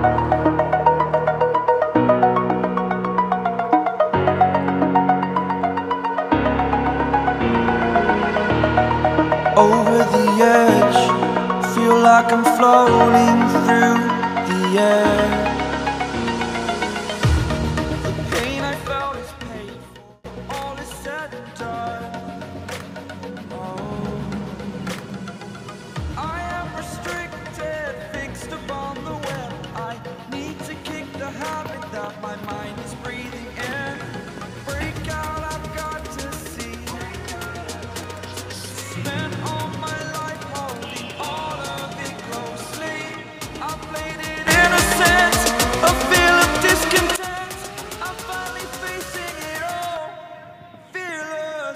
Over the edge, feel like I'm floating through the air. The pain I felt is paid for, all is said and done. Oh, I am restricted, fixed upon the web. I need to kick the habit that my mind is breathing in. Break out, I've got to see. Spent all my life holding all of it closely. I played it innocent, a feel of discontent. I'm finally facing it all, fearless.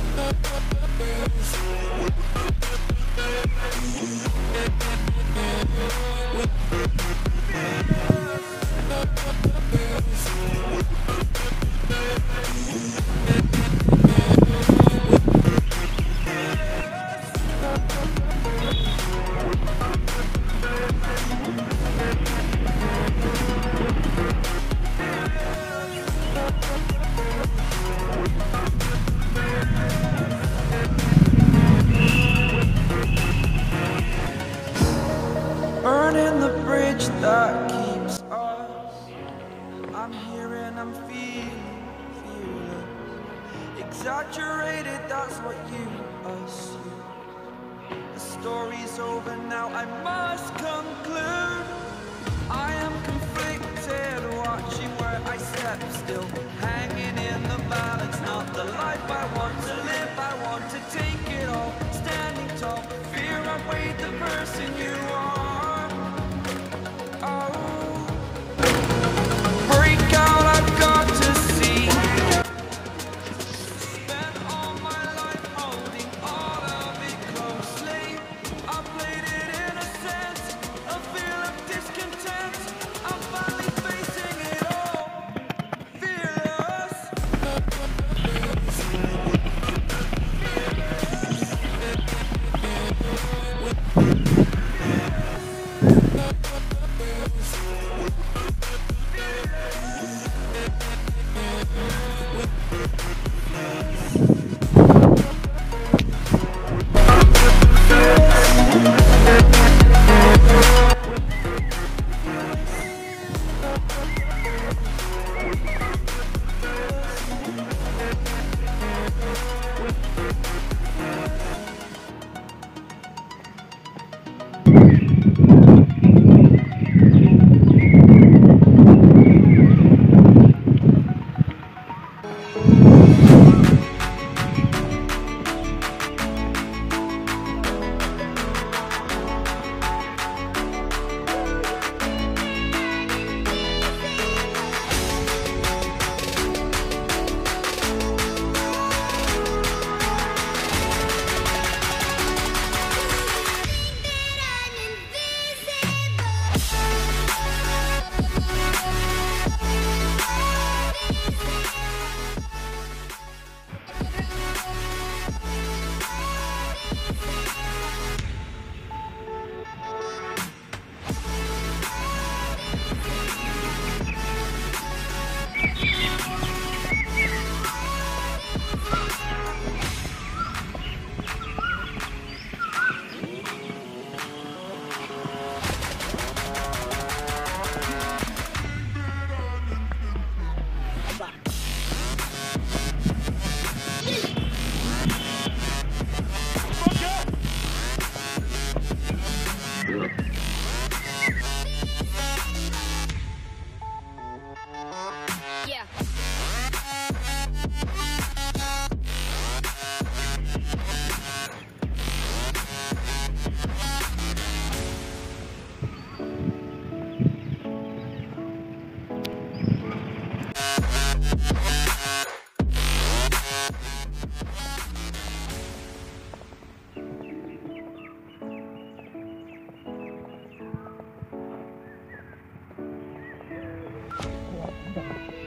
Burning the bridge that keeps us. I'm here and I'm feeling fearless. Exaggerated, that's what you assume. The story's over now, I must conclude. I am conflicted, watching where I step still, hanging in the balance. Not the life I want to live, I want to take it all. Standing tall, fear outweighed the person you are. Break out, I've got to see. Spent all my life holding all of it closely. I played it innocent, a feel of discontent. I'm finally facing it all, fearless. Dạ.